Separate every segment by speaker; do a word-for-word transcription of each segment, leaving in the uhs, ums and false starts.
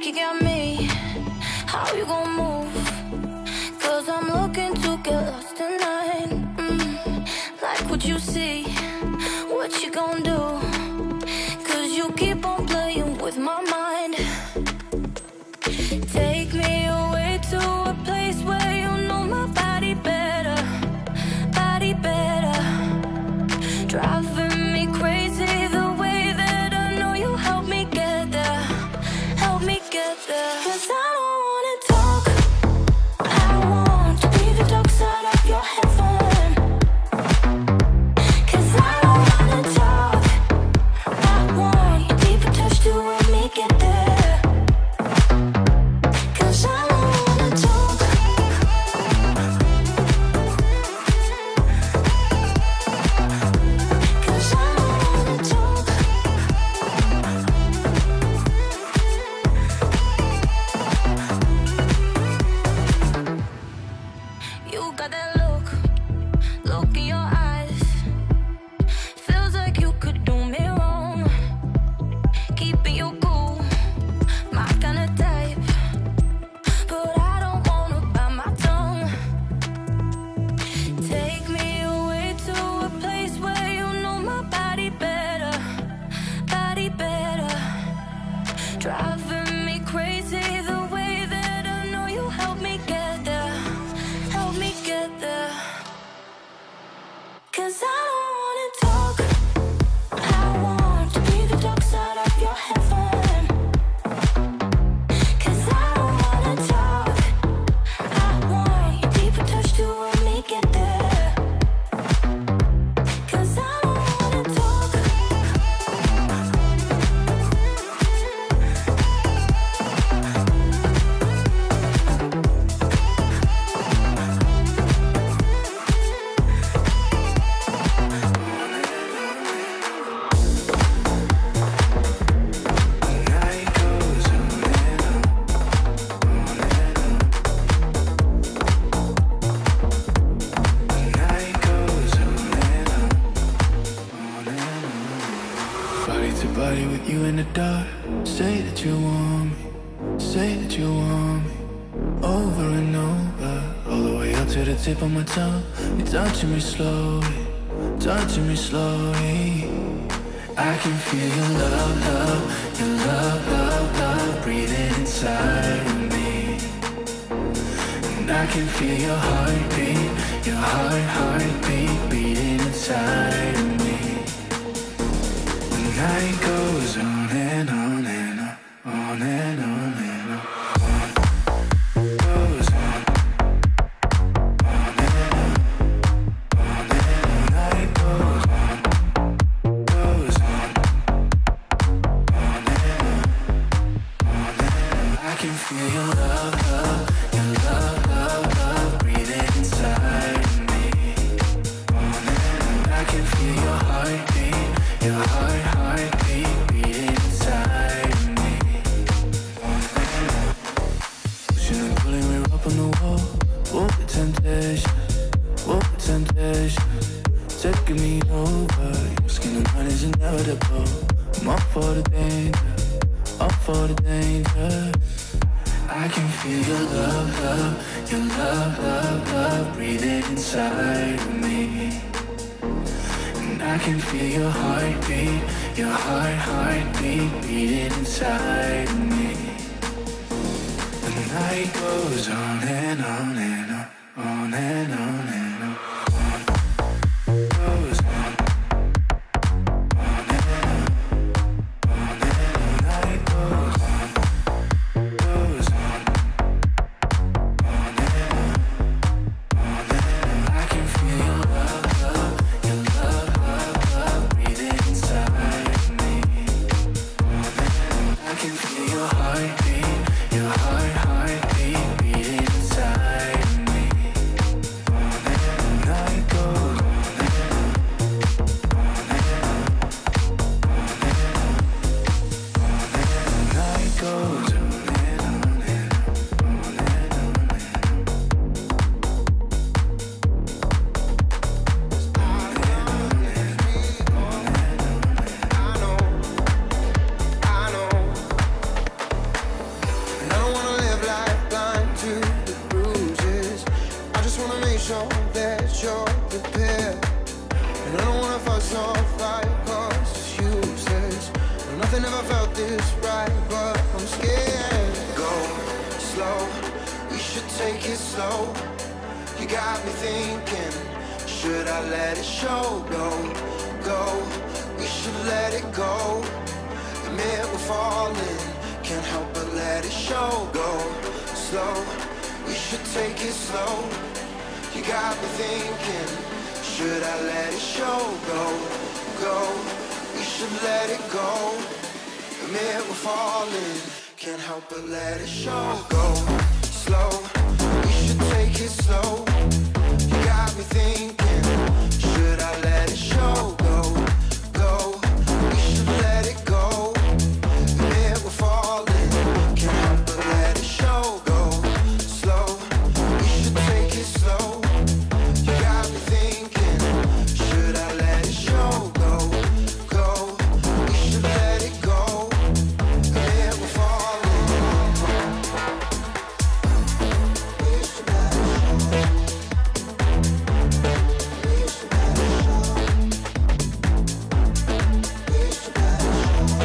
Speaker 1: think you got me. How you gon' move? Cause I'm looking to get lost tonight. mm. Like what you see, what you gon' do? Cause you keep on playing with my mind. Take me away to a place where you know my body better, body better. Driving me crazy the way that I know you help me get there, help me get there. Cause I don't wanna talk, I want to be the dark side of your heaven. Cause I don't wanna talk, I want your deeper touch to help me get there. Cause I don't wanna talk. Cause I don't wanna talk. You got that look, look in your eyes. Feels like you could do me wrong. Keeping you cool, my kind of type. But I don't wanna bite my tongue. Take me away to a place where you know my body better, body better. Driving me crazy the way that I know you help me get there, help me get there. Cause I don't wanna talk, I want to be the dark side of your heaven. Cause I don't wanna talk, I want your deeper touch to help me get there. Cause I don't wanna talk.
Speaker 2: Body to body with you in the dark. Say that you want me, say that you want me. Over and over, all the way up to the tip of my tongue. You're touching me slowly, touching me slowly. I can feel your love, love, your love, love, love breathing inside of me. And I can feel your heartbeat, your heart, heartbeat beating inside of me. The night goes on and on and on, on and on and on. On goes on, on and on, on and on. Night goes on, goes on, on and on, on and on. I can feel your love, love, your love, love, love breathing inside of me. On and on. I can feel your heartbeat, your heart, heartbeat beating inside of me. Pushing and pulling, we're up on the wall. Whoa, the temptation, whoa, the temptation taking me over. Your skin and mine is inevitable. I'm up for the danger, up for the danger. I can feel your love, love, your love, love, love breathing inside of me. And I can feel your heartbeat, your heart, heartbeat beating inside of me. The night goes on and on and on, on and on and on. On goes on, on and on, on and on. Night goes on, goes on, on and on, on and on. I can feel your love, love, your love, love, love breathing inside of me. On and on. I can feel your heartbeat, your heart, heartbeat beating inside of me. On and
Speaker 3: And I don't wanna fuss or fight, cause it's useless. No, nothing ever felt this right, but I'm scared. Go slow, we should take it slow. You got me thinking, should I let it show? Go, go, we should let it go. Admit we're falling, can't help but let it show. Go slow, we should take it slow. You got me thinking, should I let it show? Go, go, we should let it go. Admit we're falling, can't help but let it show. Go slow, we should take it slow. You got me thinking, should I let it show? Go, go, we should let it go. Admit we're falling, can't help but let it show. Go slow, we should take it slow. You got me thinking, should I let it show? Go, go, we should let it go. Admit we're falling. We should let it show. We should let it show. We should let it show.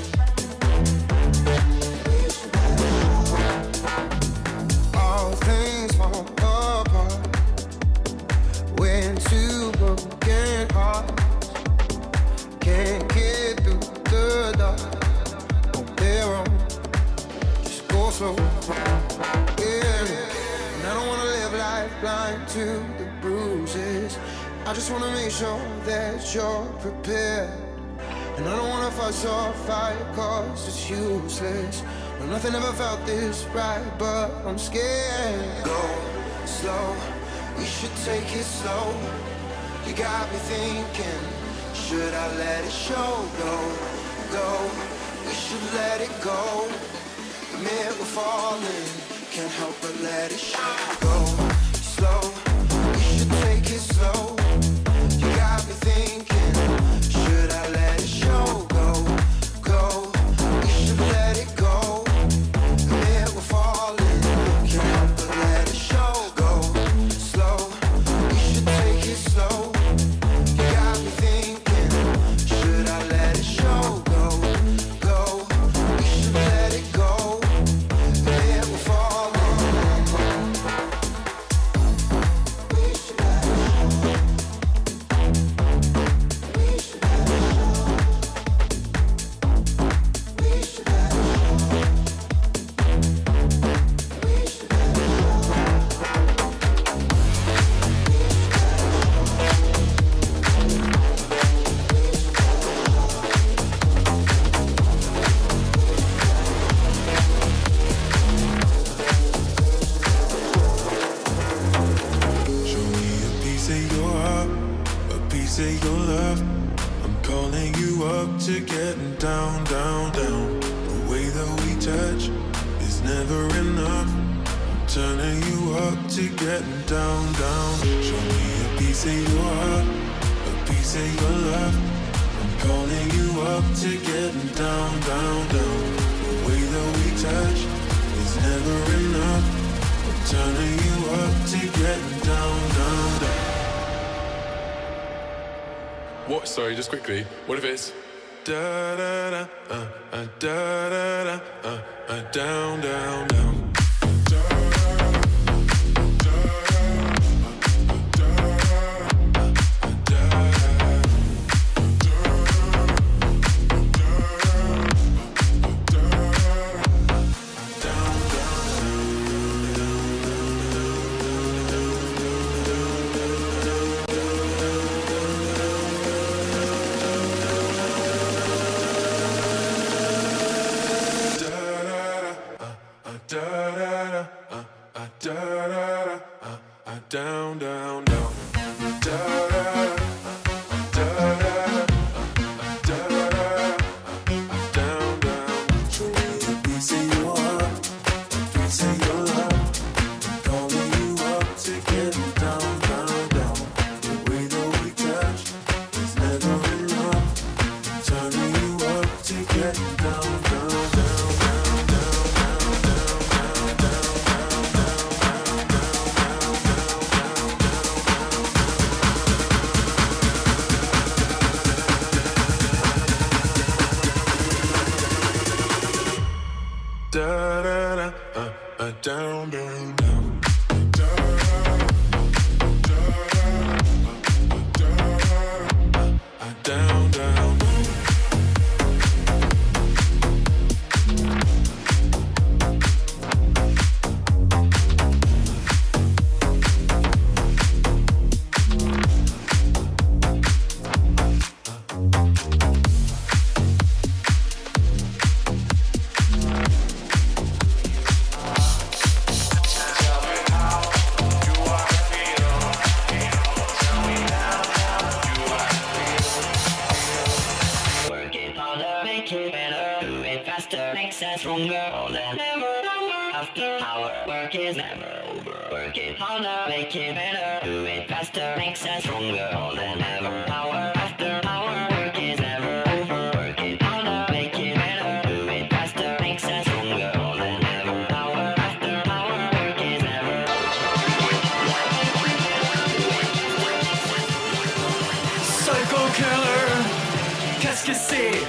Speaker 3: We should let it show. All things fall apart when two broken hearts can't get through the dark on their own. Just go slow, yeah. And I don't wanna live life blind to the bruises. I just wanna make sure that you're prepared. And I don't wanna fuss or fight, cause it's useless. No, nothing ever felt this right, but I'm scared. Go slow, we should take it slow. You got me thinking, should I let it show? Go, go, we should let it go. Admit we're falling, can't help but let it show. Go slow, we should take it slow. You got me thinking, should I let it show? Go, go, we should let it go. Admit we're falling, can't help but let it show. Go slow, we should take it slow. You got me thinking, should I let it show? Go, go, we should let it go. Admit we're falling. We should let it show. We should let it show. We should let it show. We should let it show.
Speaker 2: Show me a piece of your heart, a piece of your love. I'm calling you up to getting down, down, down. The way that we touch is never enough. I'm turning you up to getting down, down. Show me a piece of your heart, a piece of your love. I'm calling you up to getting down, down, down. The way that we touch is never enough. I'm turning you up to getting down, down, down.
Speaker 4: What? Sorry, just quickly. What if it's
Speaker 2: Da da da, uh, uh, da da da, uh, uh, down, down, down. Da down, down, down. Down, down.
Speaker 5: Stronger than ever. After hour, work is never over. Work it harder, make it better. Do it faster, makes us stronger than ever. Hour after hour, work is never over. Work it harder, make it better. Do it faster, makes us stronger than ever. Hour after hour, work is never over.
Speaker 6: Psycho killer, qu'est-ce que c'est?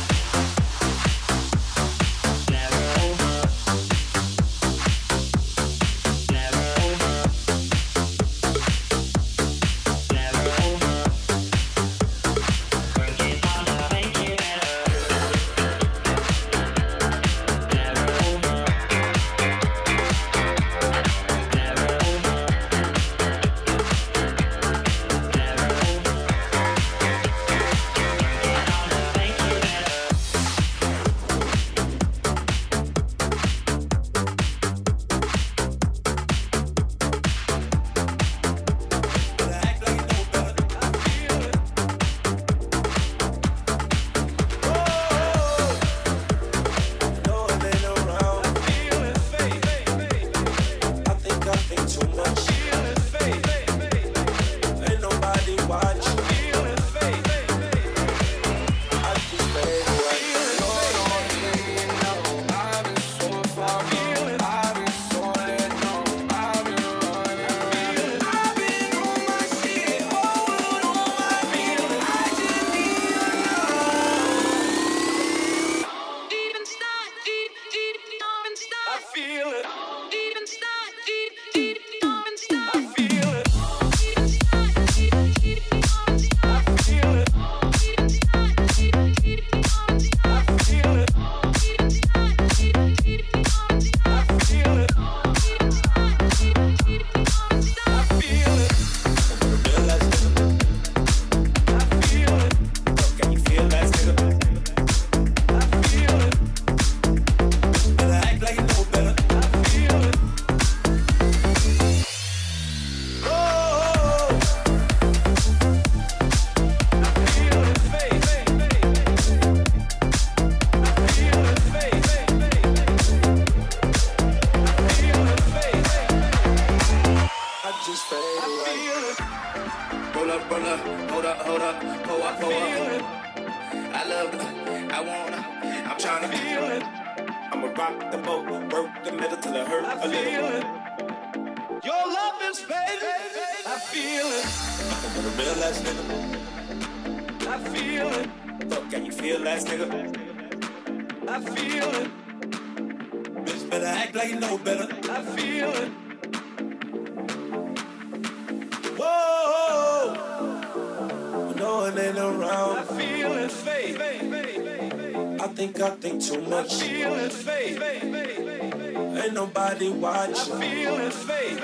Speaker 3: Watch. I feel it fade.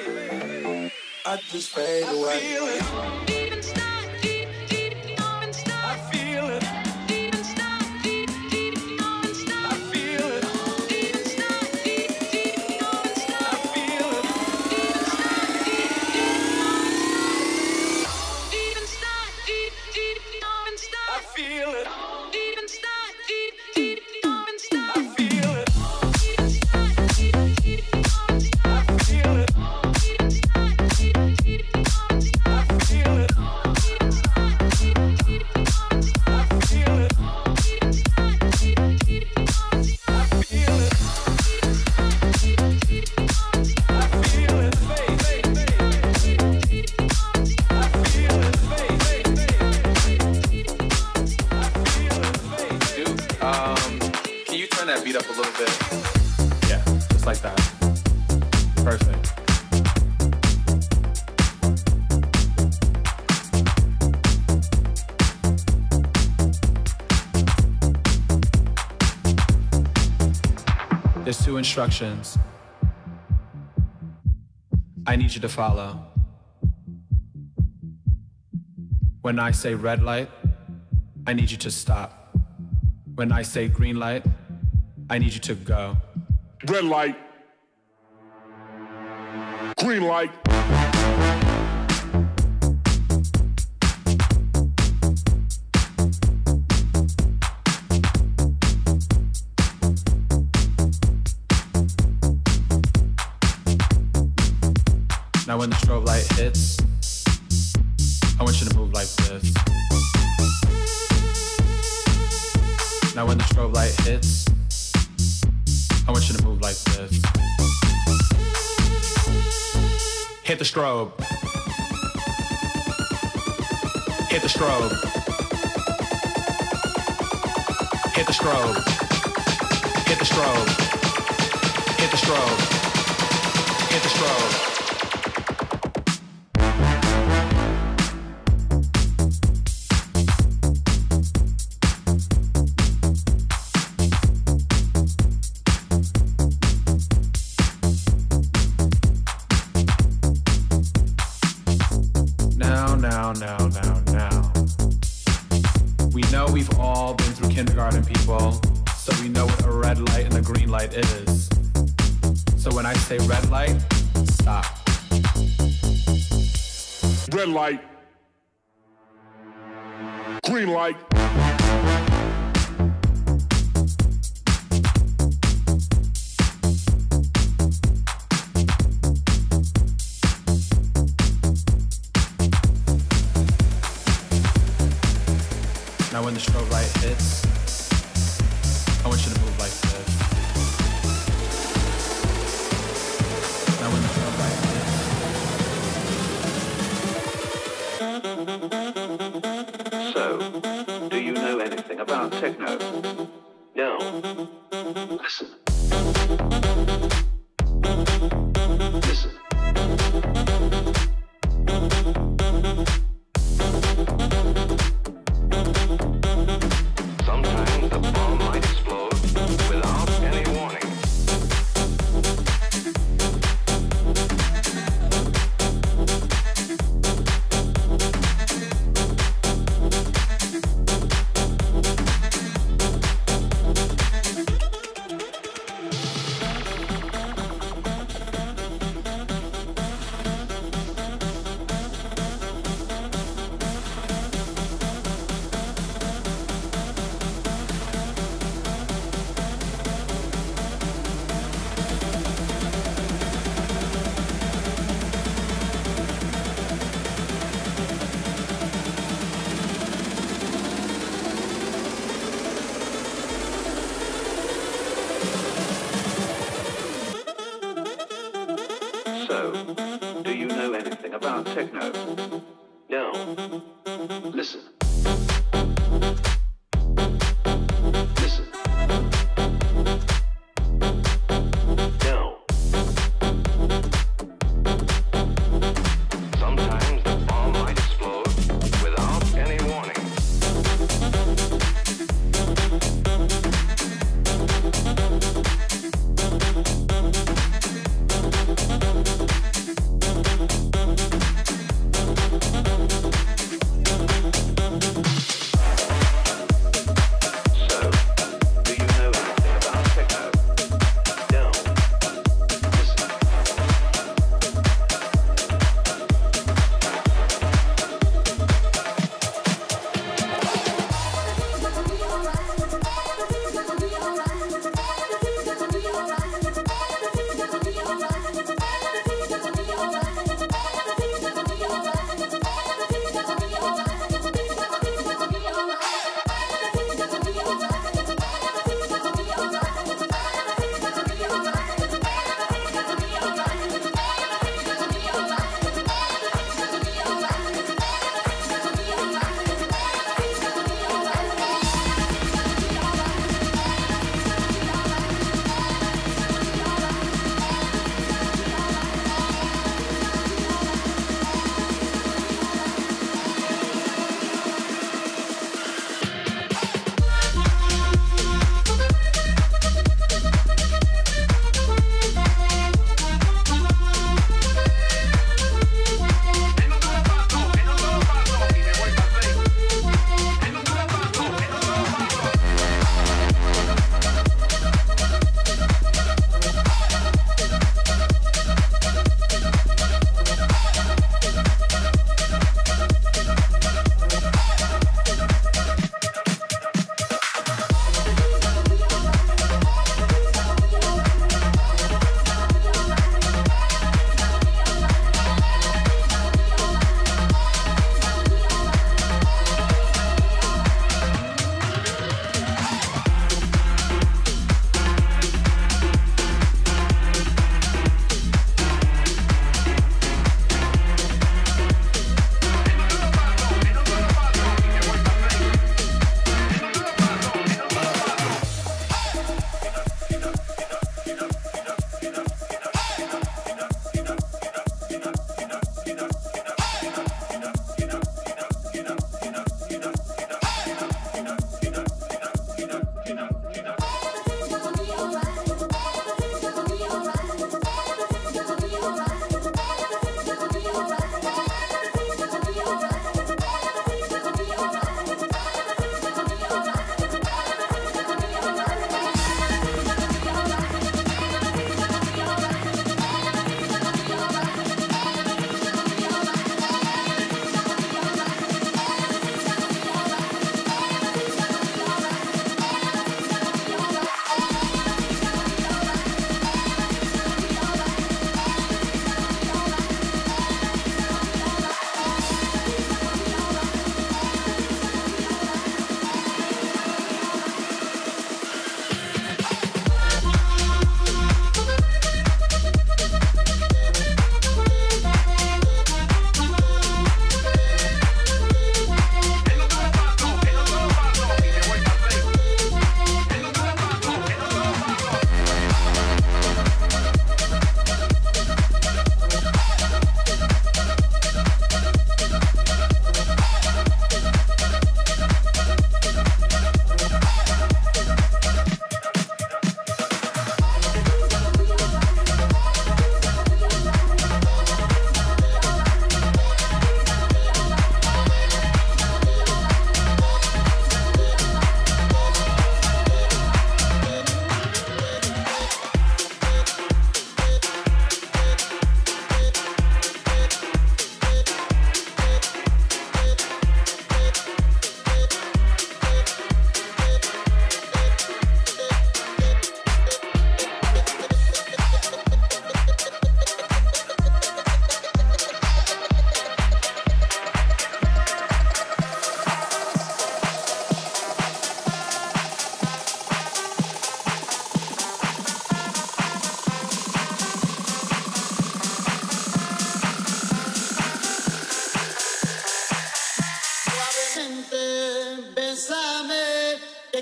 Speaker 3: I just fade away. I feel it. Deep inside, deep, deep, deep inside. I feel it. Deep inside, deep, deep, deep inside. I feel it. Deep inside, deep, deep, deep inside. I feel it. Deep inside, deep, deep, deep inside. Deep inside, deep, deep, deep inside. I feel it. Deep inside, deep, deep, deep inside. I feel it.
Speaker 4: Dude, um, can you turn that beat up a little bit? Yeah, just like that.
Speaker 7: There's two instructions I need you to follow. When I say red light, I need you to stop. When I say green light, I need you to go.
Speaker 8: Red light. Green light.
Speaker 7: Now when the strobe light hits, I want you to move like this. Now when the strobe light hits, I want you to move like this. Hit the strobe. Hit the strobe. Hit the strobe. Hit the strobe. Hit the strobe. Hit the strobe. Now, now, now, now. We know we've all been through kindergarten, people, so we know what a red light and a green light is. So when I say red light, stop.
Speaker 8: Red light. Green light.
Speaker 7: Now when the strobe light hits, I want you to move like this. Now when the strobe light hits.
Speaker 9: So, do you know anything about techno? No. Listen. Listen. Sometimes the bomb might explode without any warning. So, do you know anything about techno? No. Listen. Listen. No. Sometimes the bomb might explode without any warning.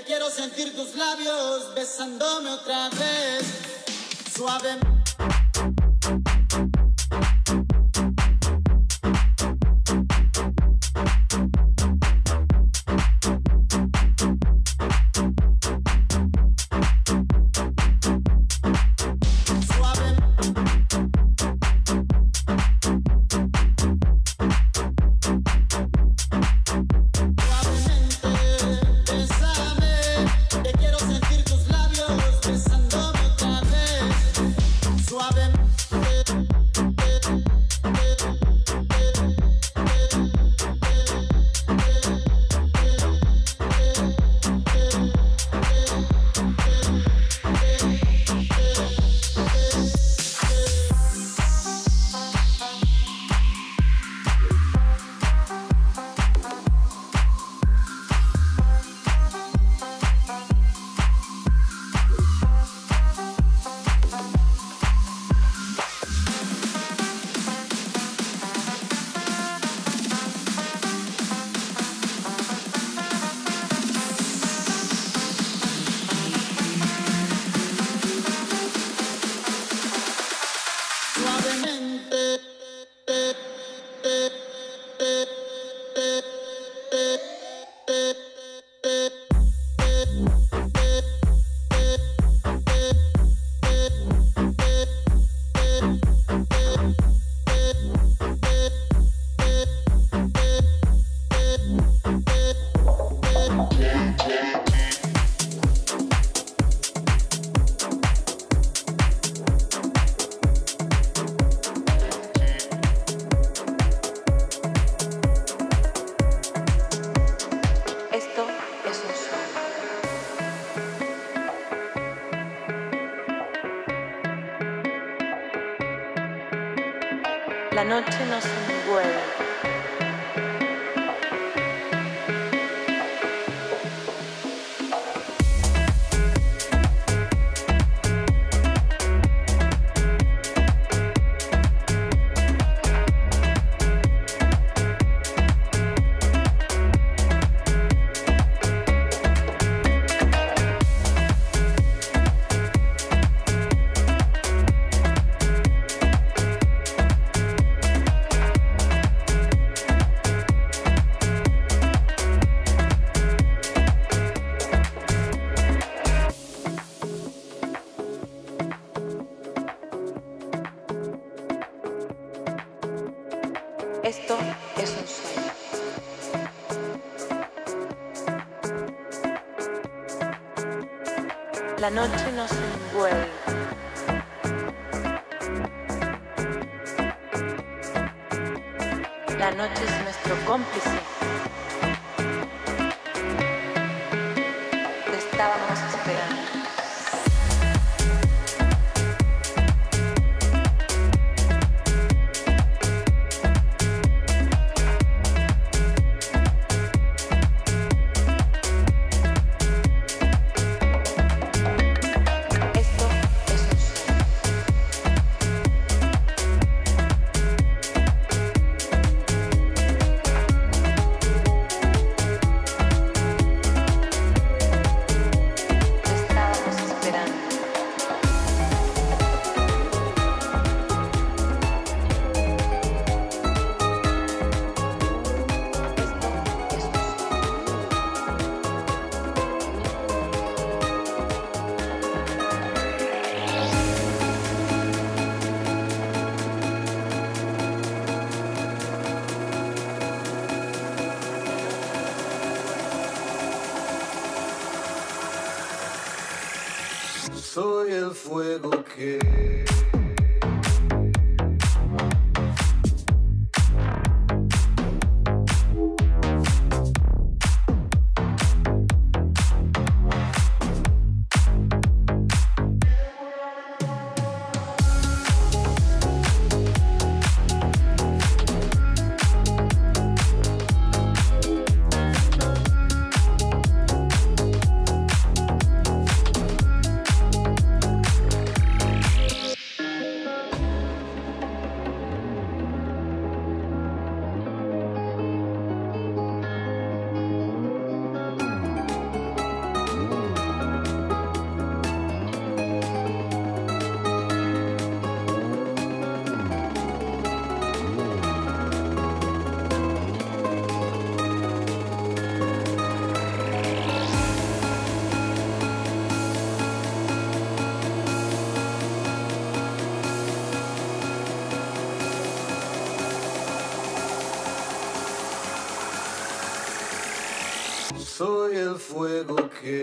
Speaker 10: quiero sentir tus labios besándome otra vez, suave.
Speaker 11: La noche nos envuelve. Esto es un sueño. La noche nos envuelve. La noche es nuestro cómplice. Te estábamos esperando.
Speaker 3: Soy el fuego que Soy el fuego que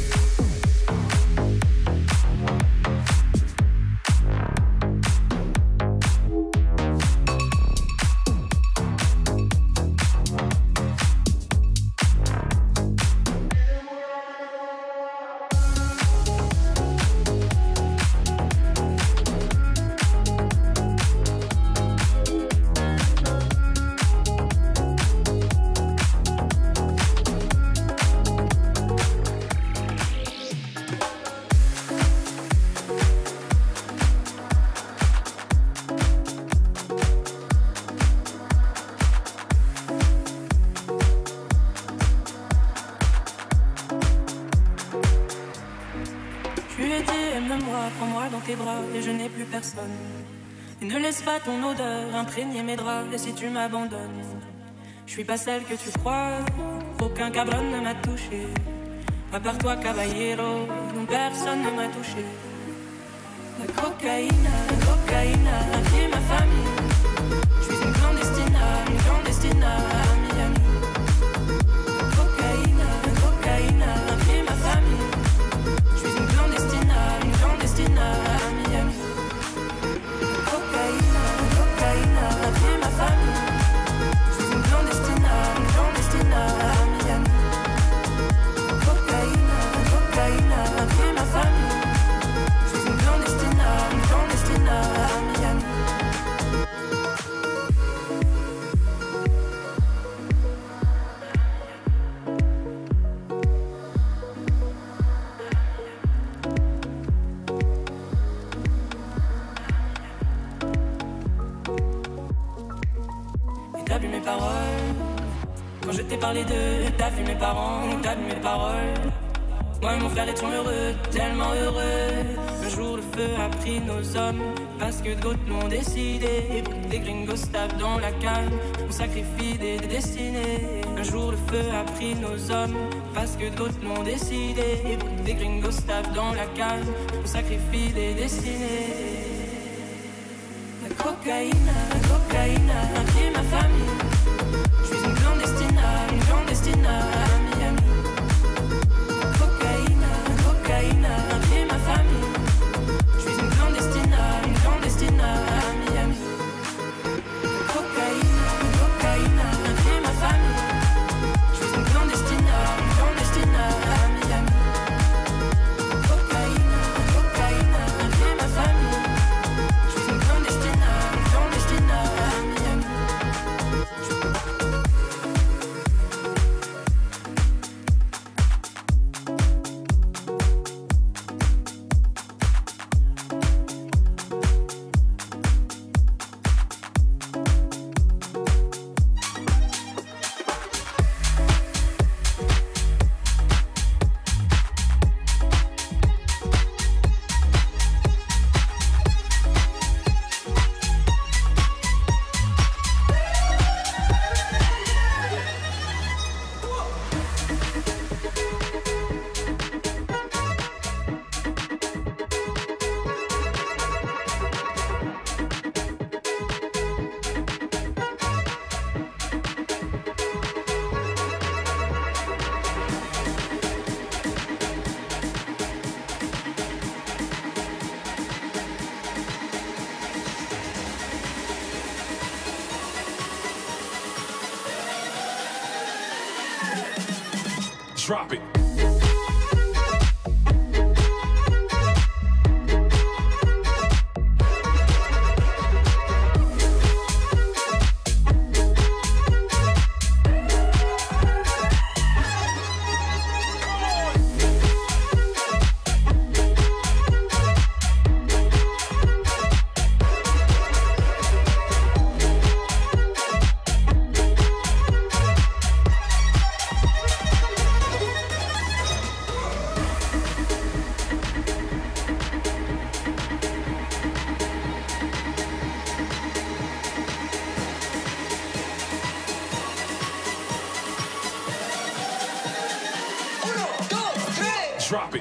Speaker 12: et je n'ai plus personne. Et ne laisse pas ton odeur imprégner mes draps. Et si tu m'abandonnes, je suis pas celle que tu crois. Aucun cabron ne m'a touché, à part toi caballero, non personne ne m'a touché. La cocaïne, la cocaïne a tué ma famille. Je suis une clandestine, une clandestine à Miami. La cocaïne, la cocaïne a tué ma famille. Je suis une clandestine, une clandestine à Miami. Cocaïne, cocaïne a tué ma famille. Je suis une clandestine, une clandestine à Miami. Cocaïne, cocaïne a tué ma famille. Je suis une clandestine, une clandestine à Miami. T'as vu mes paroles quand je t'ai parlé d'eux. T'as vu mes parents, t'as vu mes paroles. Moi et mon frère étions heureux, tellement heureux. Un jour le feu a pris nos hommes, parce que d'autres l'ont décidé. Et pour que des gringos tapent dans la canne, on sacrifie des, des destinées. Un jour le feu a pris nos hommes, parce que d'autres l'ont décidé. Et pour que des gringos tapent dans la canne, on sacrifie des destinées. La cocaïne, la cocaïne a tué ma famille. Je suis une clandestine, une clandestine à Miami. La cocaïne, la cocaïne a tué ma famille. Je suis une clandestine, une clandestine à Miami. La cocaïne, la cocaïne a tué ma famille. Je suis une clandestine, une clandestine à Miami. La cocaïne, la cocaïne a tué ma famille. Je suis une clandestine, une clandestine à Miami.
Speaker 4: Drop it. Drop it.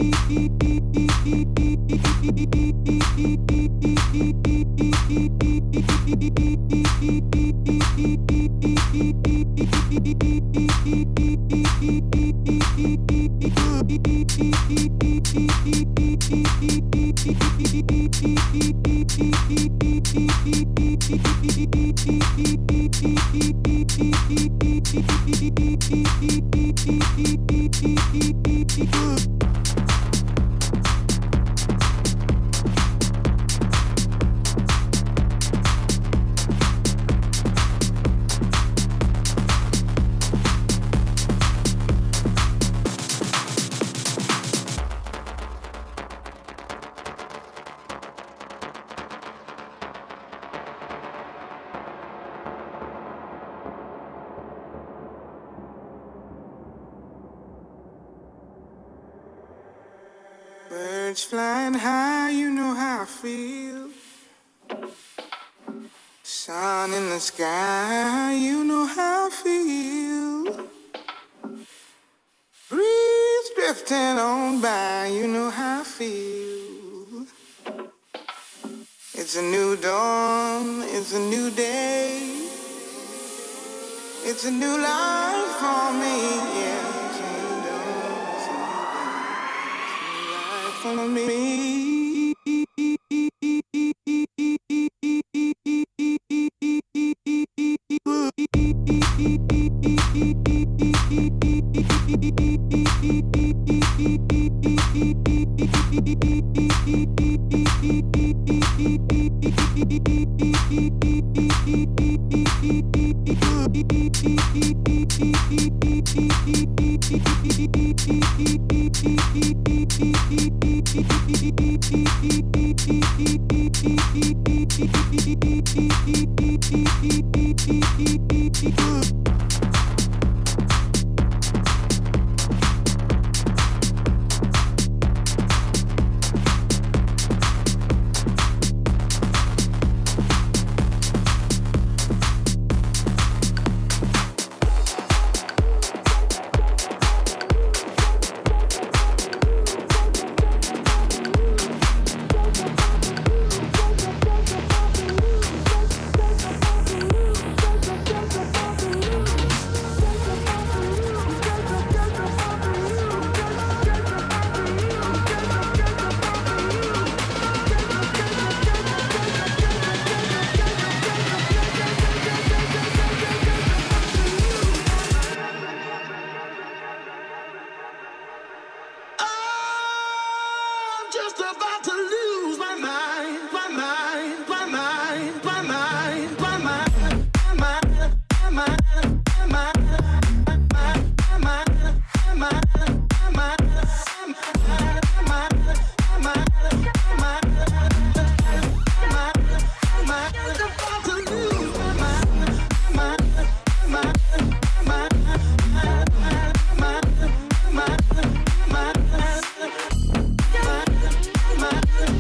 Speaker 3: Birds flying high, you know how I feel. Sun in the sky, you know how I feel. Breeze drifting on by, you know how I feel. It's a new dawn, it's a new day. It's a new life for me, yeah. It's a new dawn, it's a new day. It's a new life for me. My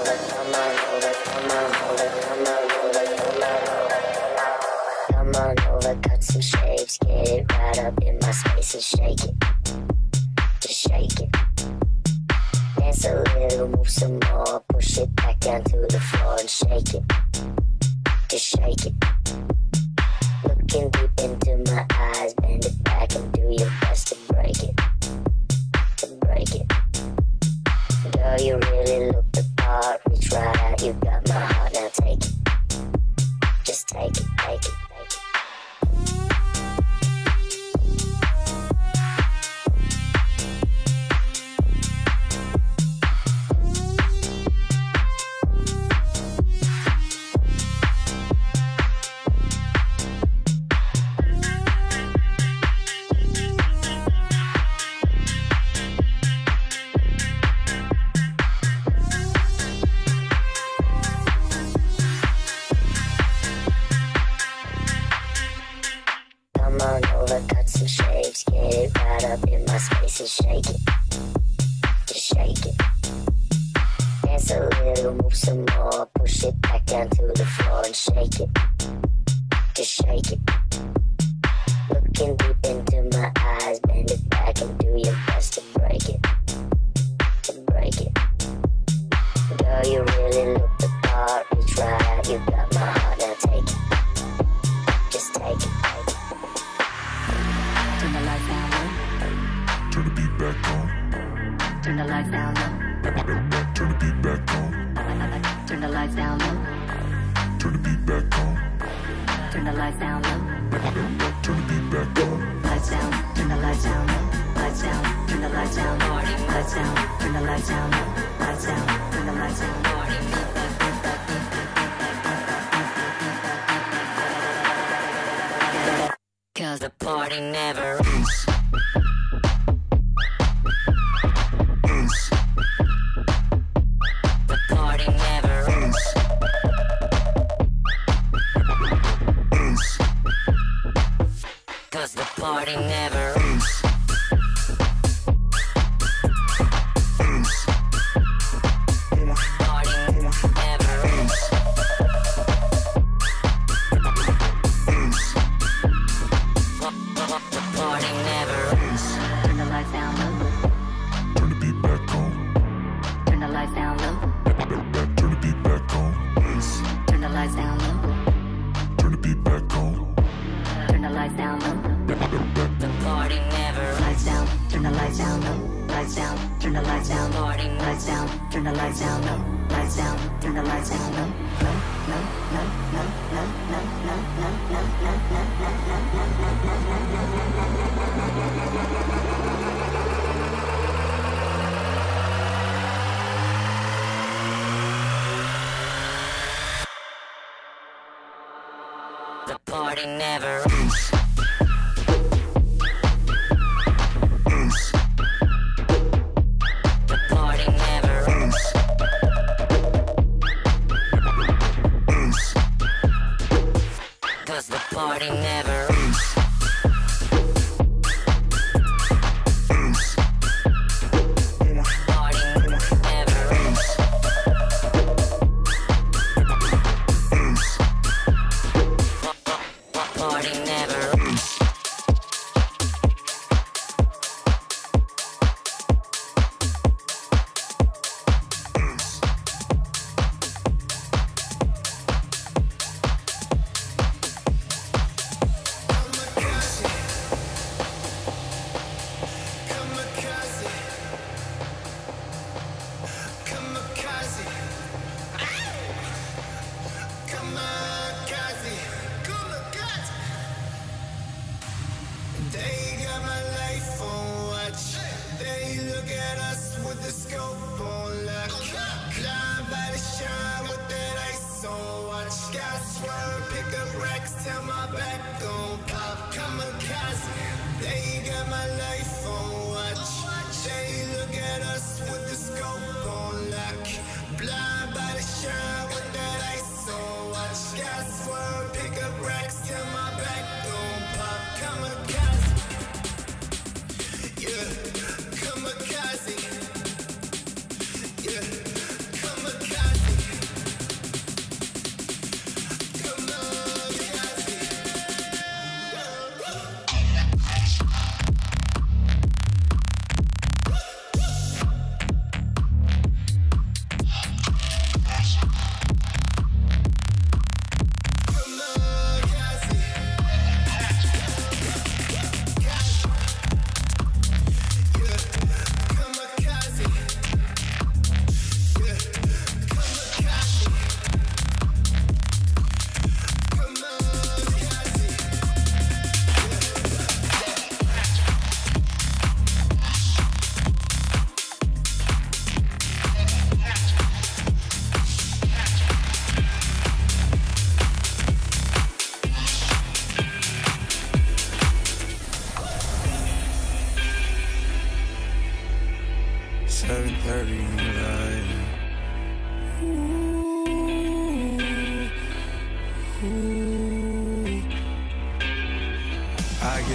Speaker 3: Kamikaze.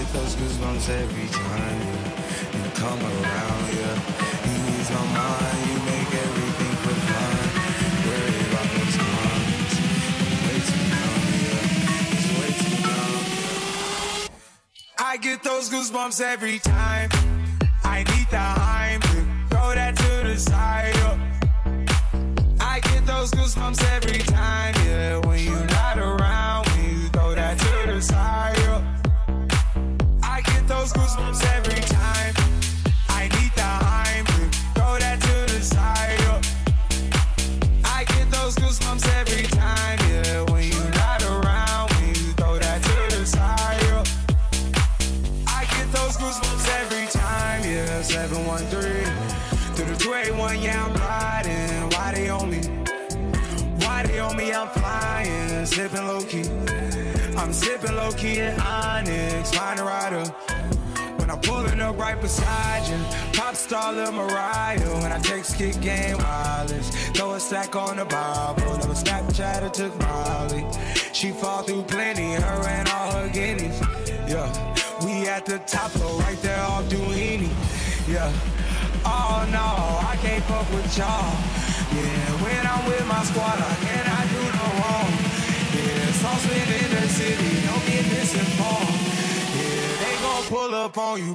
Speaker 3: get those goosebumps every time yeah. You come around, yeah. You ease my mind, you make everything feel fine. Worry about what's gone. It's way too young, yeah. It's way too young, yeah. I get those goosebumps every time. I need the Heimlich, throw that to the side, yeah. I get those goosebumps every time, yeah. When you're not around, when you throw that to the side, yeah. I get those goosebumps every time. I need the Heimlich, throw that to the side, yeah. I get those goosebumps every time, yeah. When you're not around, when you throw that to the side, yeah. I get those goosebumps every time, yeah. seven one three through the two eighty-one, yeah, I'm riding. Why they on me? Why they on me? I'm flying, sipping low key. I'm sipping low key in Onyx, find a rider. When I'm pulling up right beside you, pop star Lil Mariah. When I take skit game wireless, throw a stack on the Bible. Never Snapchat or took Molly. She fall through plenty, her and all her guineas. Yeah, we at the top floor, right there off Duini. Yeah. Oh no, I can't fuck with y'all. Yeah, when I'm with my squad, I cannot do no wrong. Yeah, saucepan in the city, don't get misinformed. Yeah, they gon' pull up on you.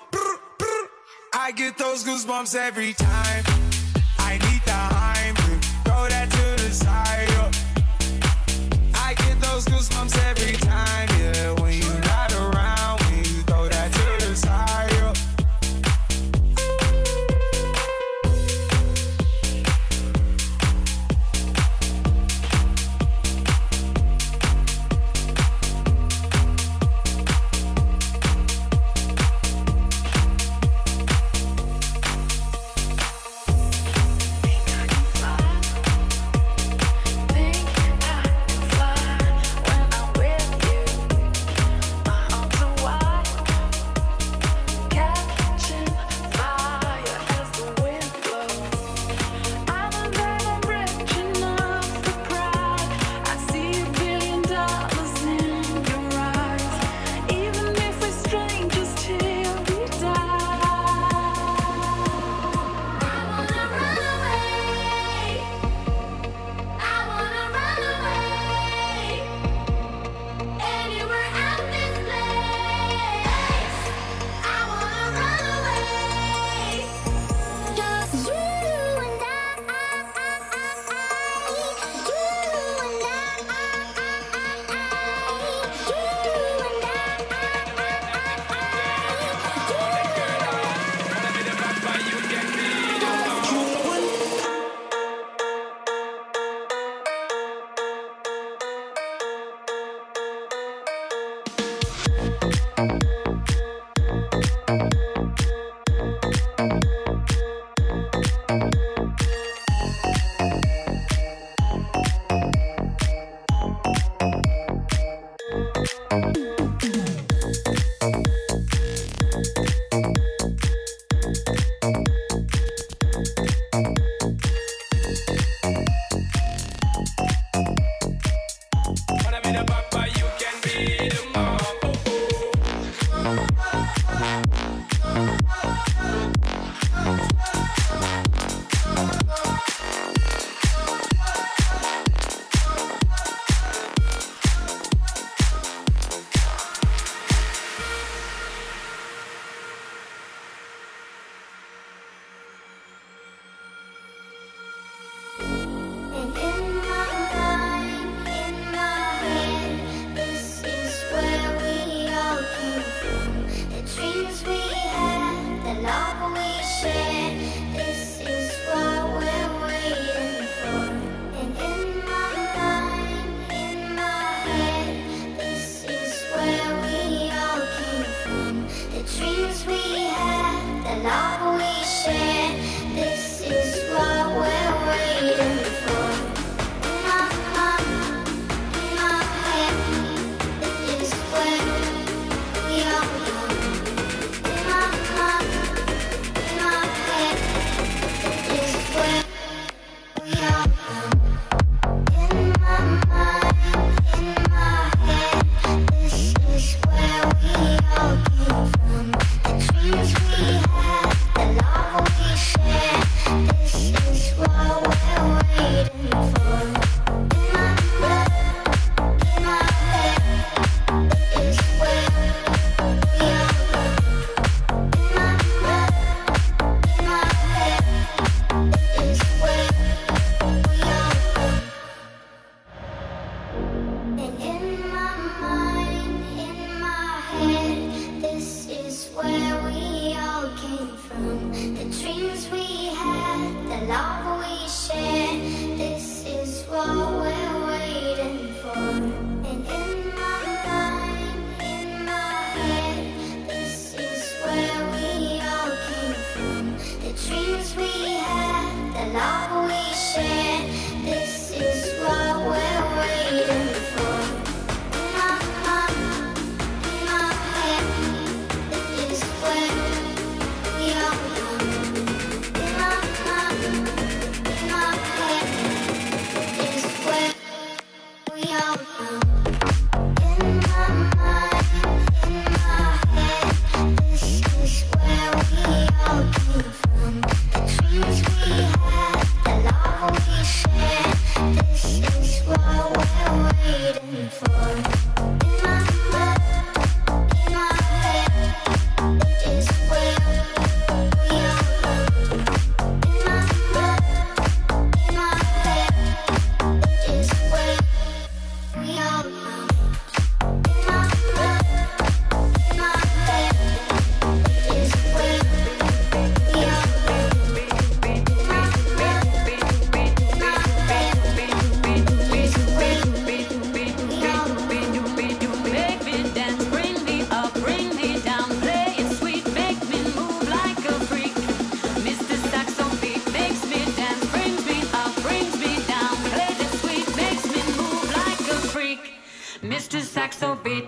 Speaker 3: I get those goosebumps every time. I need the Heimlich, throw that to the side, yeah. I get those goosebumps every time, yeah. When you're not around, when you throw that to the side, yeah.
Speaker 13: to saxo beat.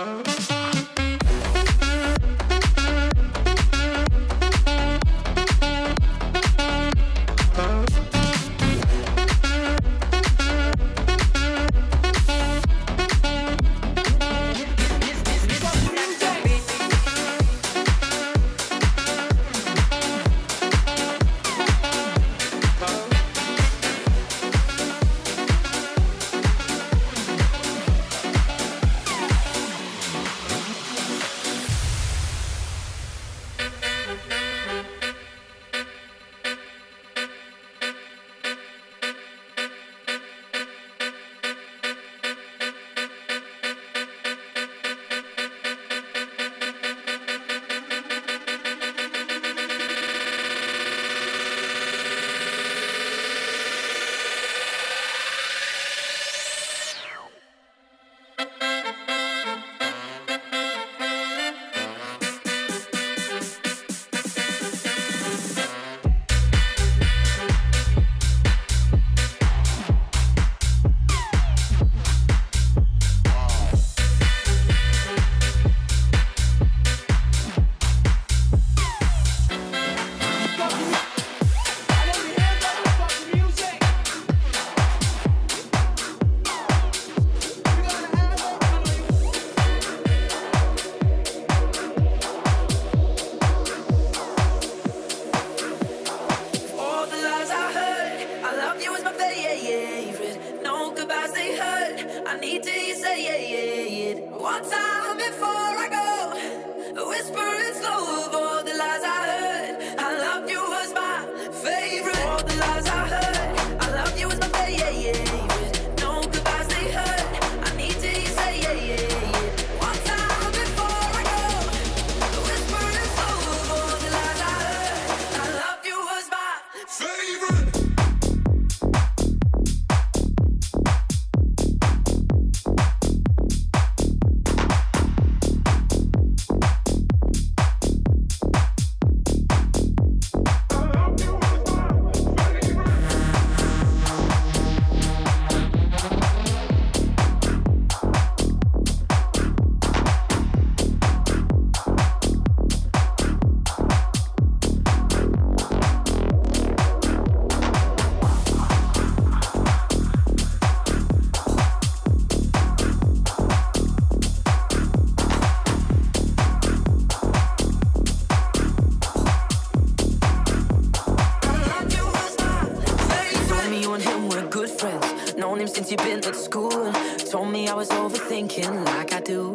Speaker 12: Since you've been at school, told me I was overthinking like I do.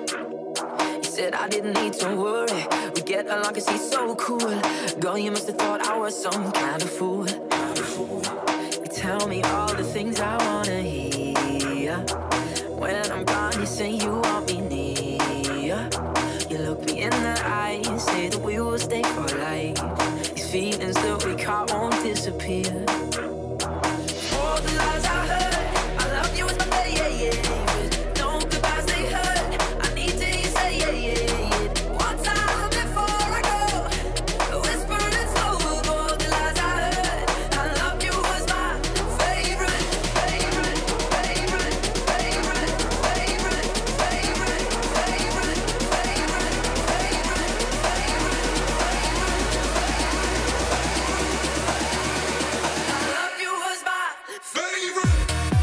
Speaker 12: You said I didn't need to worry, we get along cause he's so cool. Girl, you must have thought I was some kind of fool. You tell me all the things I wanna hear. When I'm gone, you say you want me near. You look me in the eye and say that we will stay for life. These feelings that we caught won't disappear. All the lies I heard, yeah, yeah. No goodbyes, they hurt. I need to hear say yeah, yeah, yeah. One time before I go, whispering slow of all the lies I heard. I love you was my favorite, favorite, favorite, favorite, favorite, favorite, favorite, favorite, favorite, I love you was my favorite.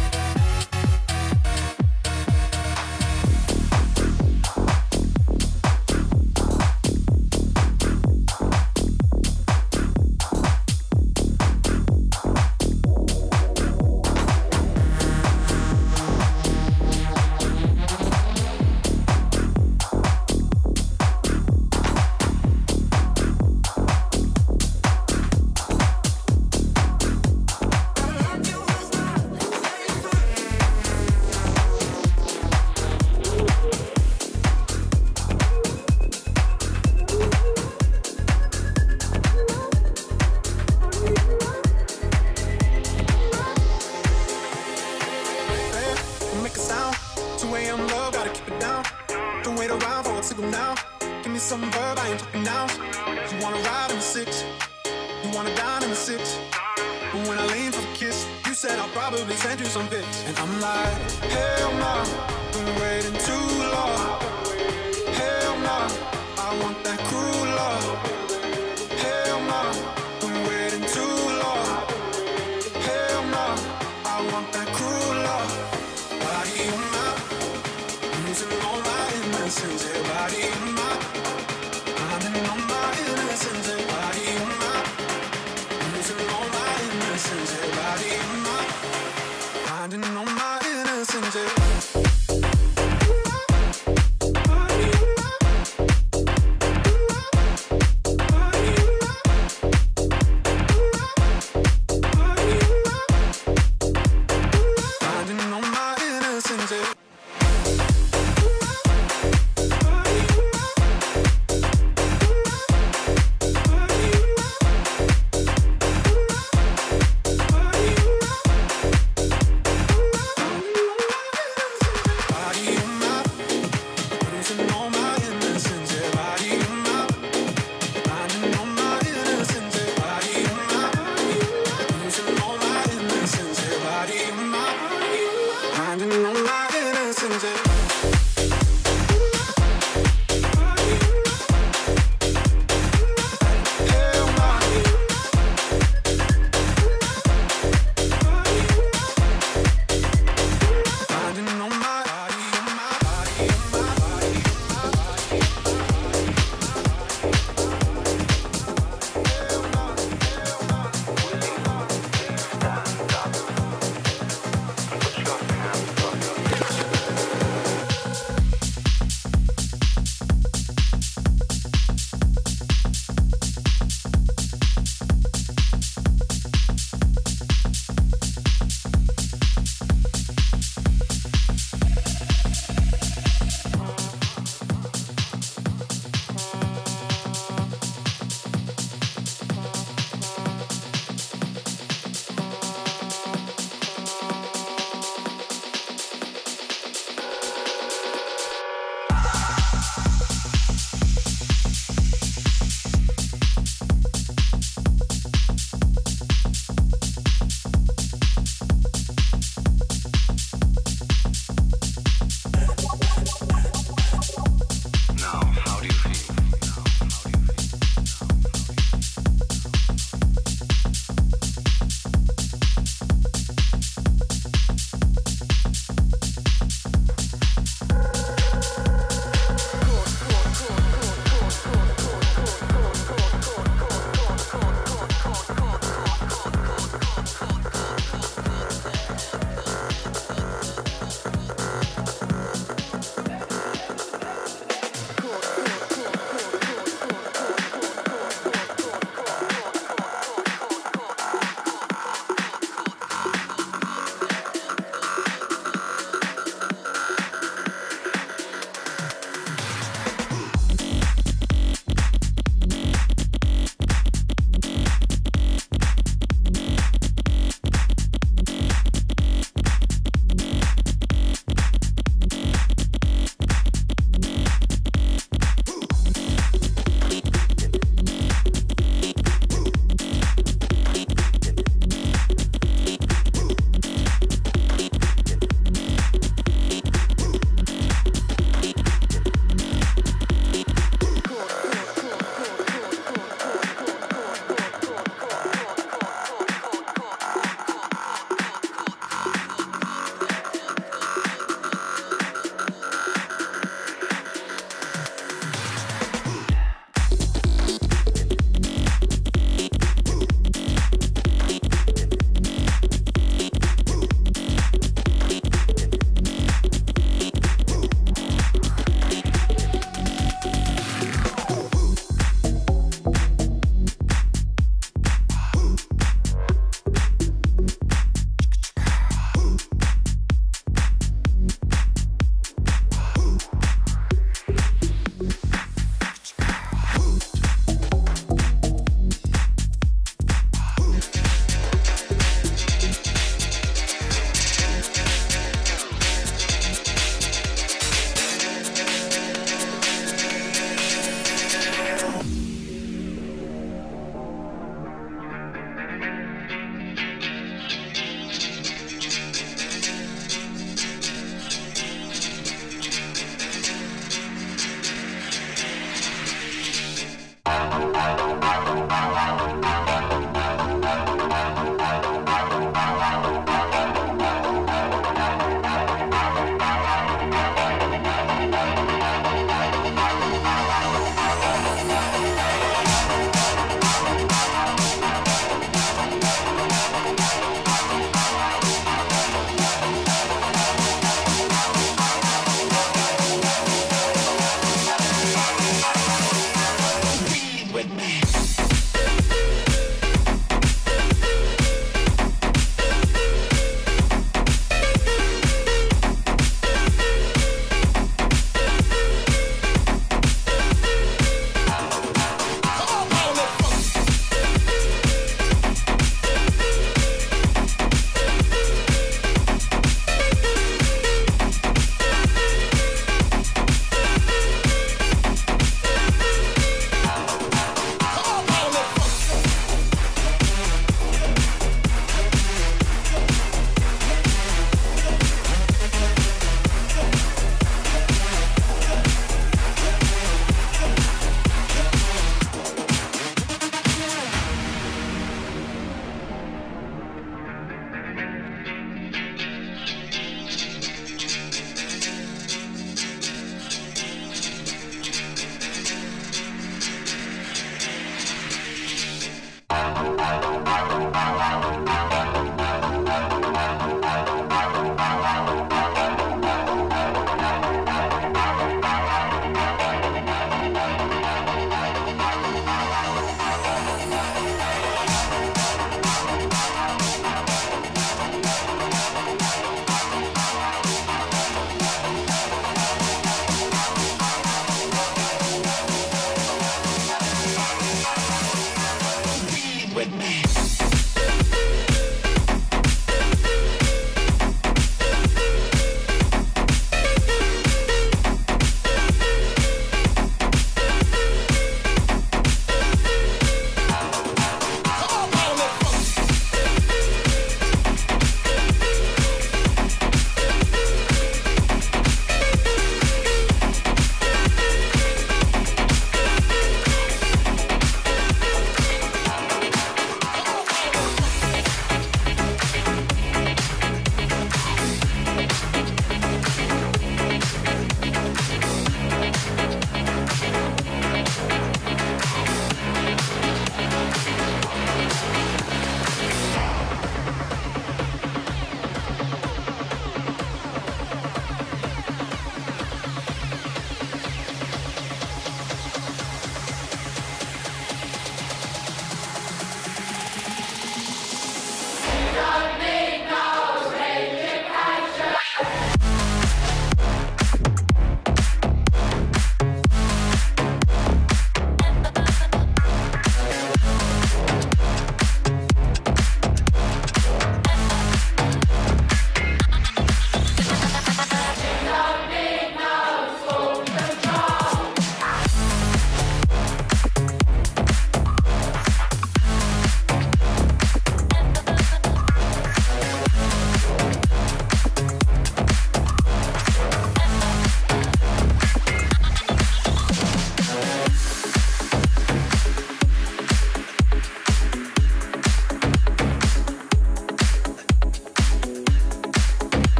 Speaker 3: some verb, I ain't talking now. You wanna ride in the six, you wanna dine in the six. But when I lean for the kiss, you say said I'll probably send you some pics. And I'm like, hell no, been waiting too long. Hell no, I want that cruel love. Hell no, been waiting too long. Hell no, I want that cruel love. Body on my, losing all my innocence. Yeah, body on my, finding all my innocence. Yeah, body on my, losing all my innocence. Yeah, body on my, finding all my innocence. Yeah.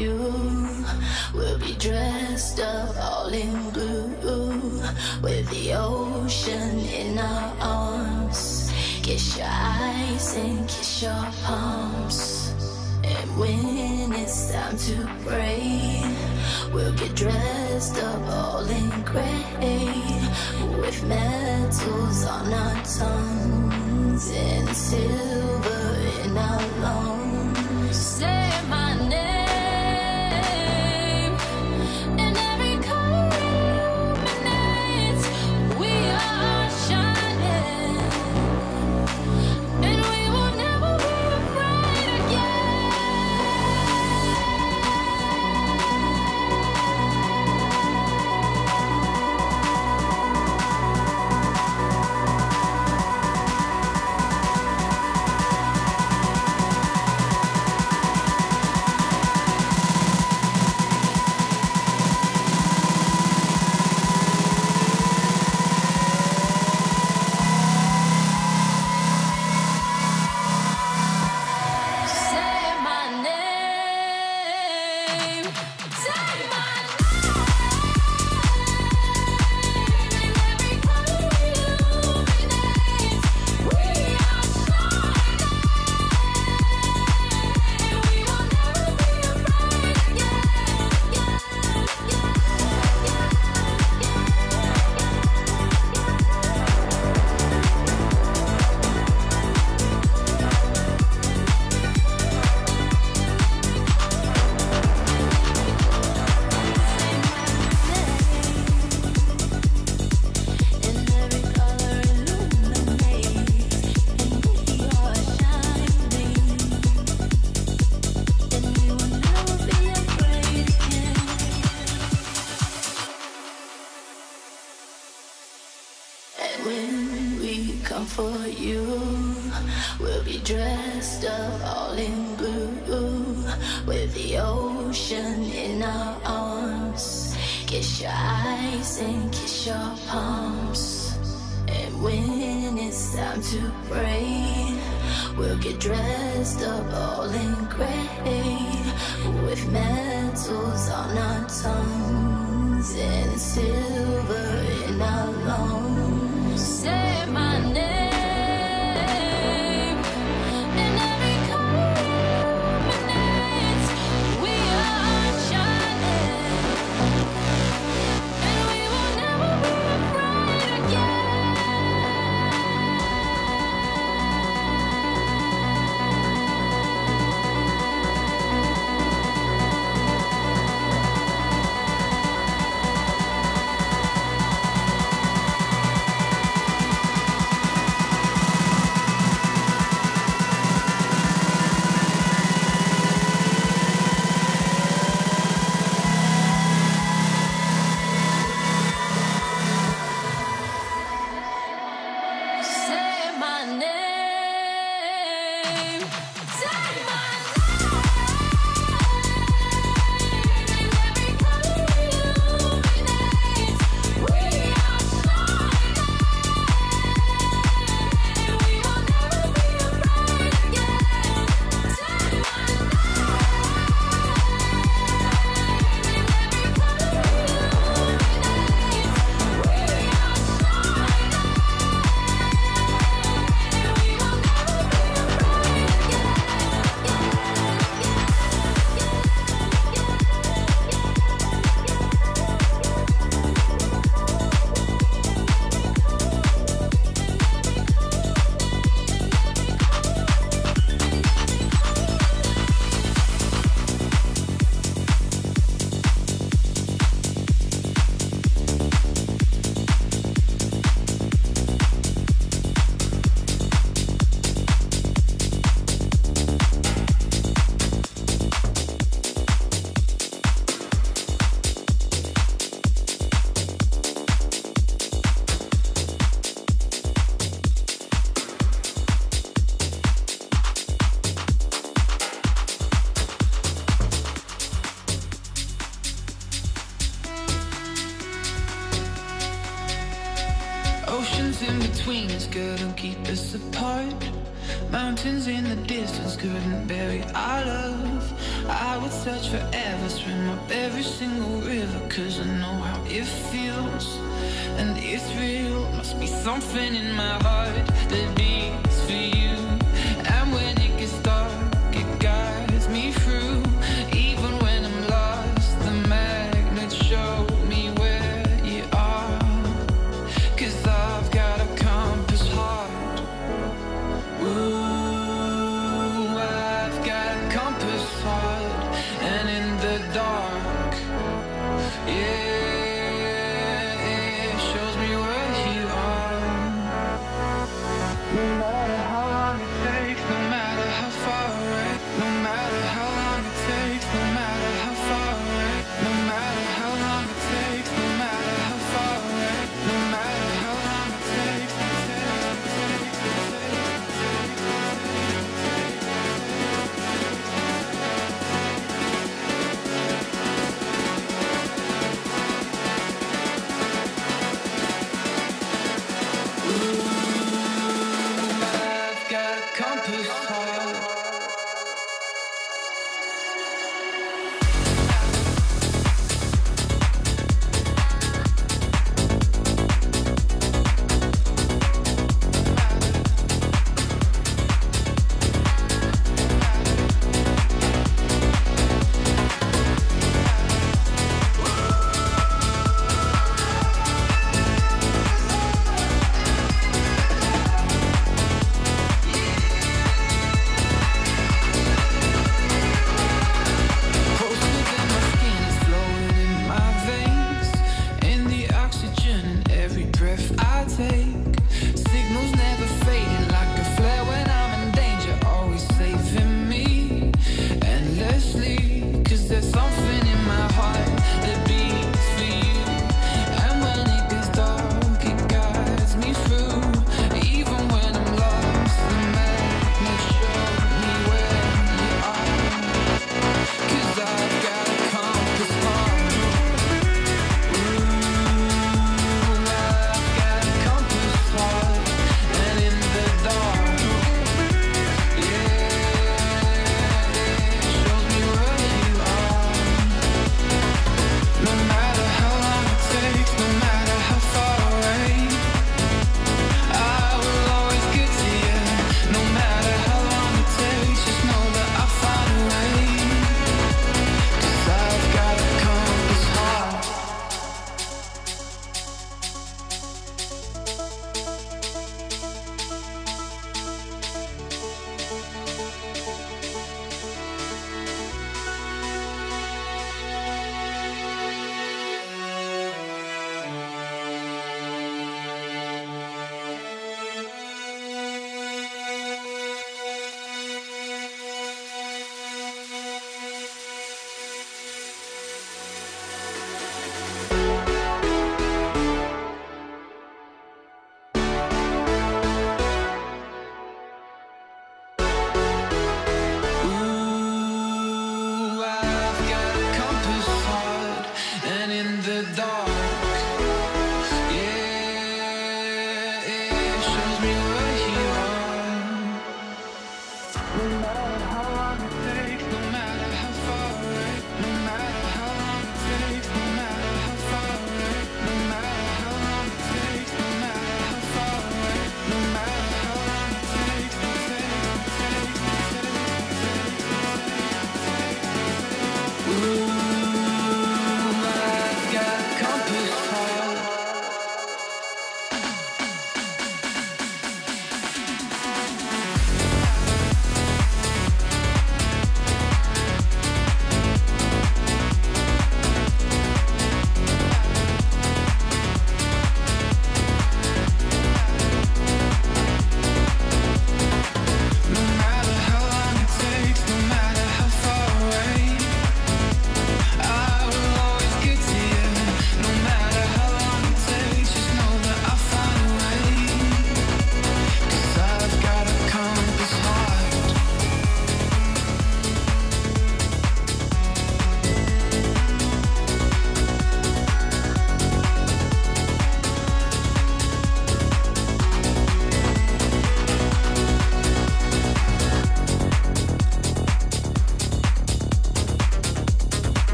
Speaker 1: you. We'll be dressed up all in blue, with the ocean in our arms. Kiss your eyes and kiss your palms. And when it's time to pray, we'll get dressed up all in gray, with metals on our tongues and silver in our lungs. Say my name, and every color illuminates. We are shining, and we will never be afraid again. Dressed up all in blue, with the ocean in our arms. Kiss your eyes and kiss your palms. And when it's time to pray, we'll get dressed up all in gray, with metals on our tongues and silver in our lungs. Say my name.
Speaker 13: Oceans in between us couldn't keep us apart. Mountains in the distance couldn't bury our love. I would search forever, swim up every single river, cause I know how it feels, and it's real. Must be something in my heart that beats for you, and when it gets dark, it guides me through. Even when I'm lost, the magnets show me where you are, cause I've got a compass heart. Ooh, I've got a compass heart, and in the dark, yeah, it shows me where you are. No matter how long it takes, no matter how far away, no matter how long it takes, no matter how far away, no matter how long it takes, no matter how far away, no matter how long it takes, it takes, I've got a compass heart.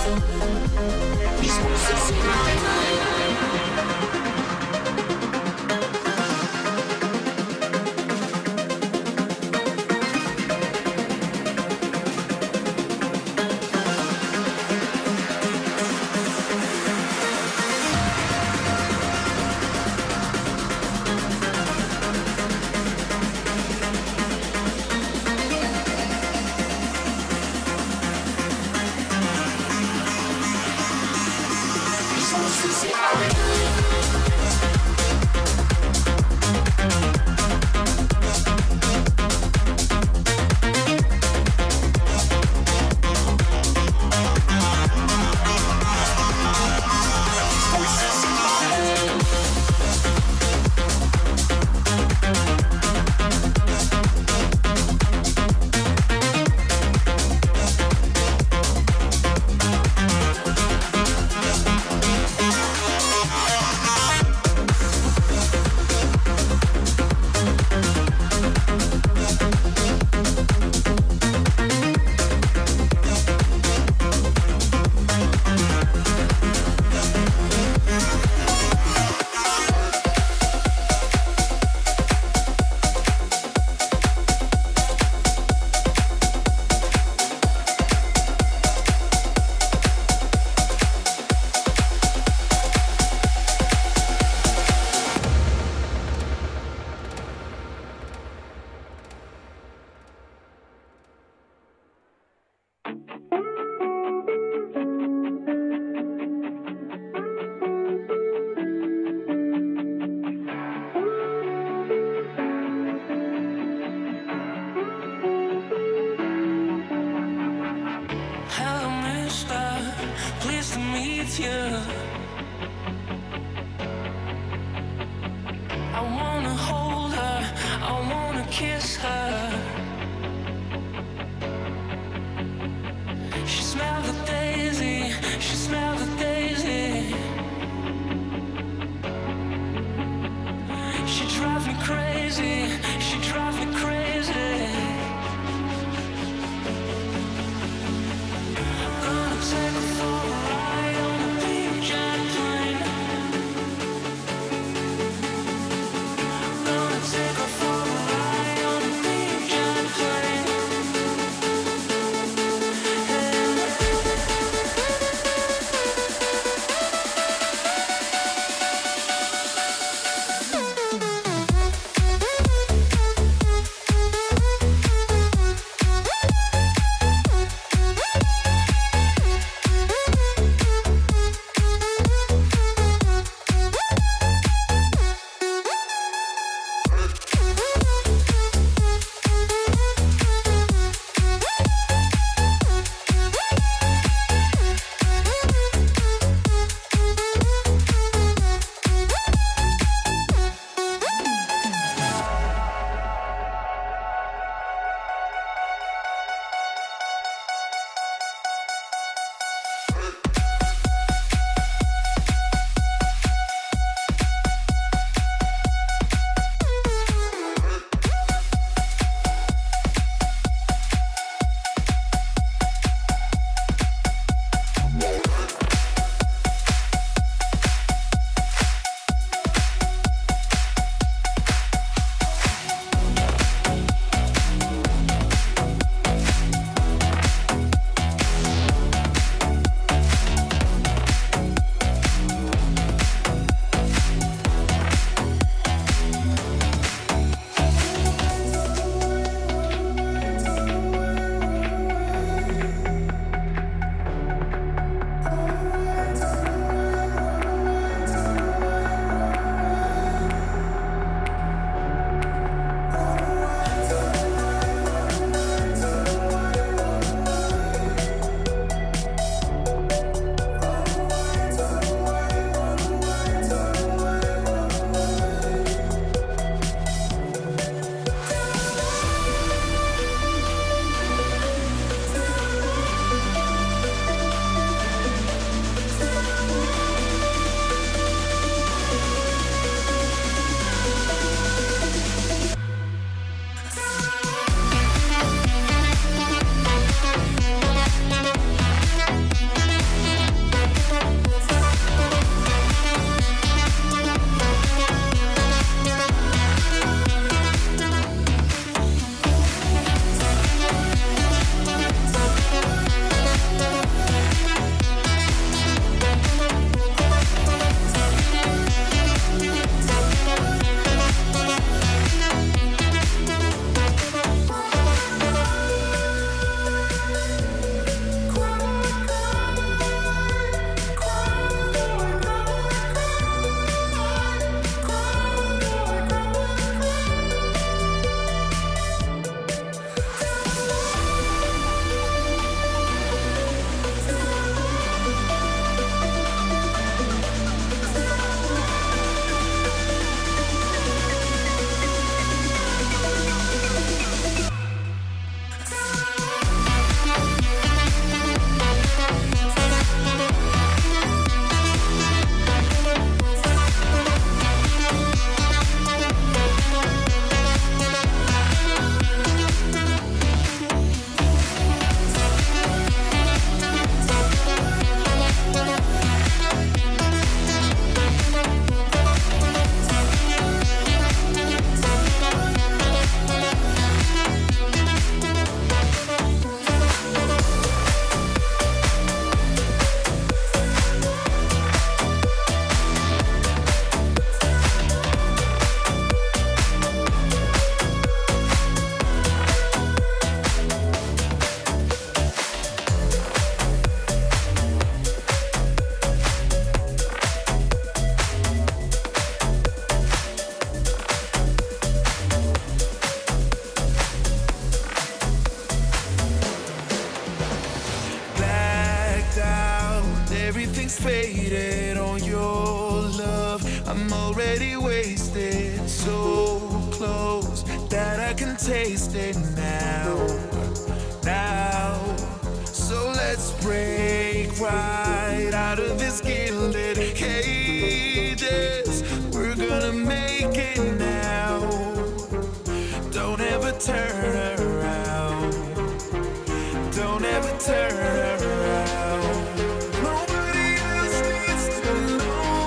Speaker 12: Take a for a ride on the beach and
Speaker 2: nothing's faded on your love. I'm already wasted, so close that I can taste it now, now. So let's break right out of this gilded cages. We're gonna make it now. Don't ever turn around. Don't ever turn around. Nobody else needs to know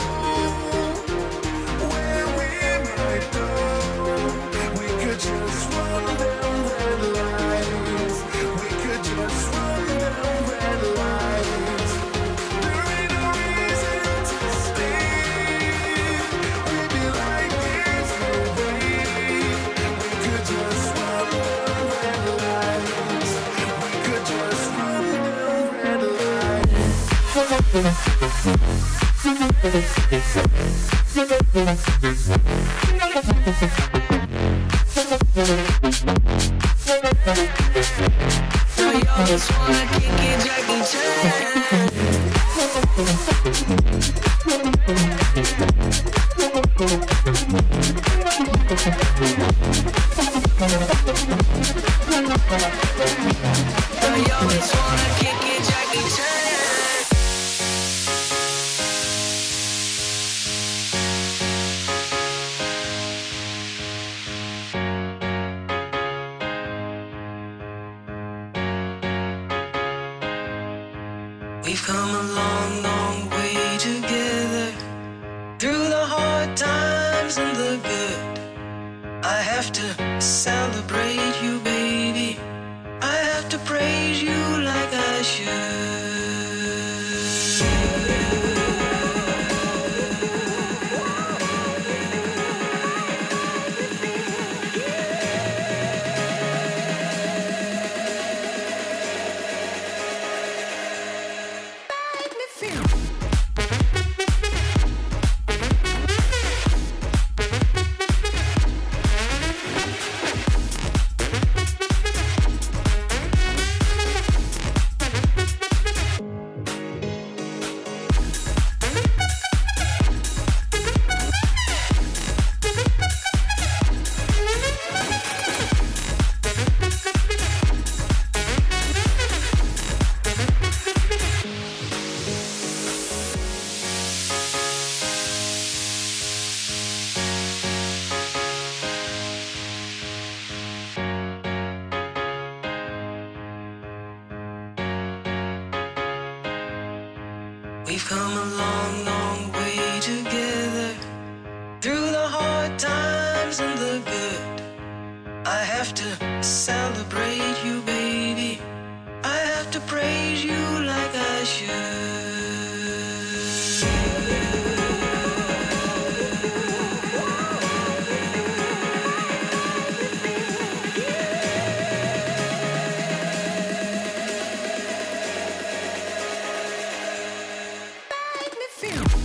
Speaker 2: where we might go. We could just run down red lights. We could just run down red lights. There ain't no reason to stay. We'd be like there's no way. We could just run down red lights. We could just run down red lights.
Speaker 12: So y'all just wanna kick it, Jackie Chan. So y'all just wanna kick it, Jackie Chan. We've come a long, long way together, through the hard times and the good. I have to celebrate you, baby. I have to praise you like I should. We've come a long, long way together, through the hard times and the good. I have to celebrate you, baby. I have to praise you like I should.
Speaker 2: Make me feel